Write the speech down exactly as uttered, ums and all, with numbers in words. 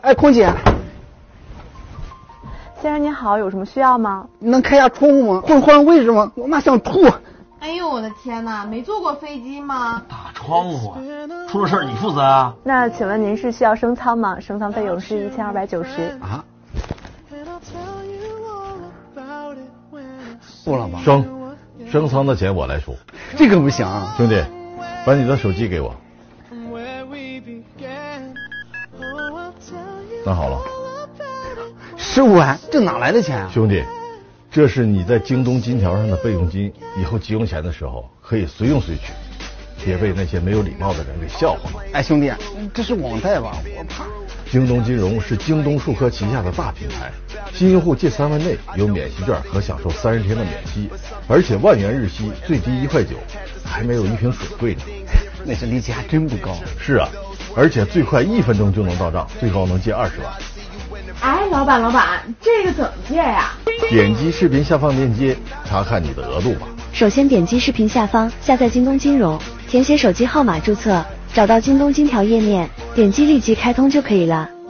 哎，空姐。 先生您好，有什么需要吗？ 你能开下窗户吗？或者换位置吗？我妈想吐。 哎呦我的天哪，没坐过飞机吗？ 大窗户，出了事你负责啊？ 那请问您是需要升舱吗？升舱费用是一千二百九十。 啊？不了吧？ 升，升舱的钱我来出。 这个不行啊， 兄弟，把你的手机给我。拿好了。 十五万，这哪来的钱啊？ 兄弟，这是你在京东金条上的备用金，以后急用钱的时候可以随用随取，别被那些没有礼貌的人给笑话了。 哎，兄弟，这是网贷吧？我怕。 京东金融是京东数科旗下的大品牌，新用户借三万内有免息券和享受三十天的免息，而且万元日息，最低一块九，还没有一瓶水贵呢。 那是利息还真不高。 是啊，而且最快一分钟就能到账，最高能借二十万。 哎，老板，老板，这个怎么借呀？ 点击视频下方链接查看你的额度吧。 首先点击视频下方下载京东金融，填写手机号码注册，找到京东金条页面，点击立即开通就可以了。